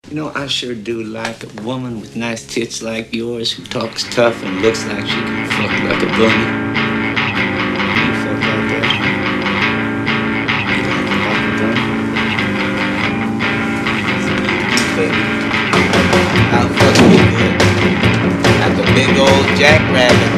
You know, I sure do like a woman with nice tits like yours who talks tough and looks like she can fuck like a bunny. You fuck like that? You like to fuck a bunny? Baby, I'll fuck you good. Like a big old jackrabbit.